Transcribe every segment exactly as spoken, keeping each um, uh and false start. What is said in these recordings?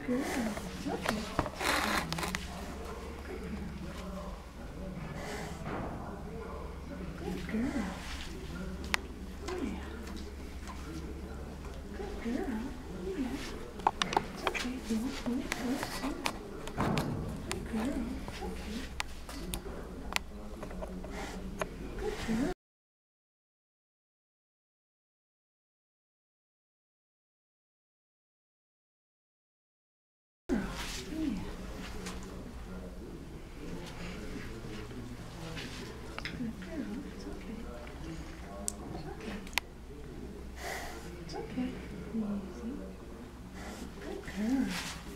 Good girl. Okay. Good girl. Oh yeah. Good girl. Oh yeah. It's okay. You won't move. Let's see. Good girl. It's okay. Good girl. It's okay. Easy. Good girl.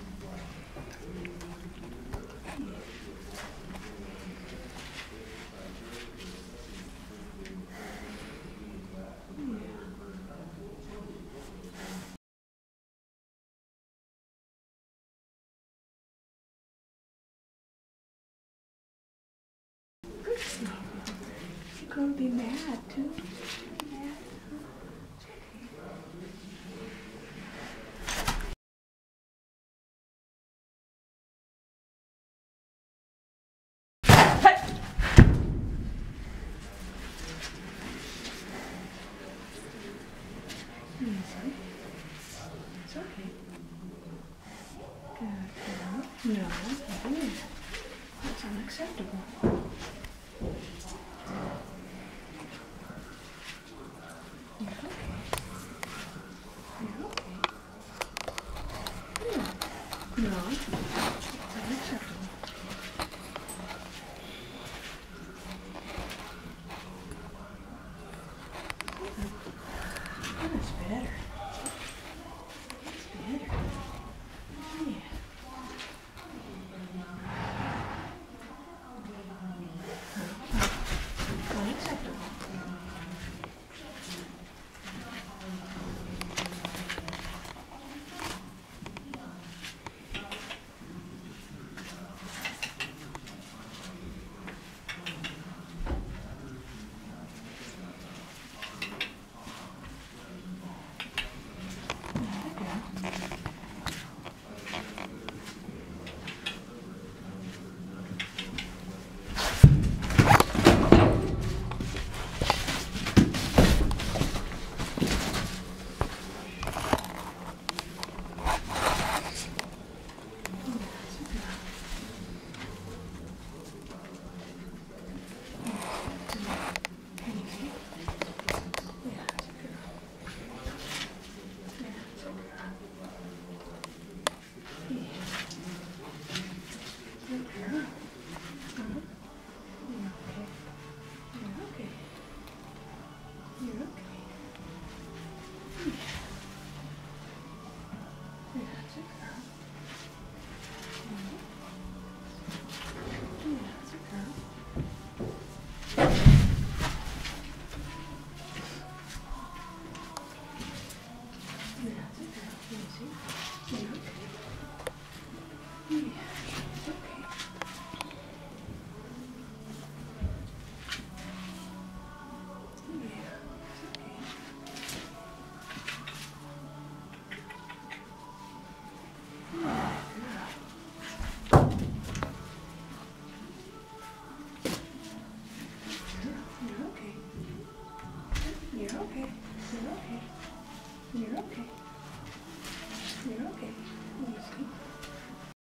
Good girl. You're gonna be mad too. Mad. Easy. It's okay. Good girl. No, yeah. That's unacceptable. You're okay. You're okay. Yeah. No, it's unacceptable. That's better. That's better. Yeah. Unacceptable. You're okay. You're okay. You're okay.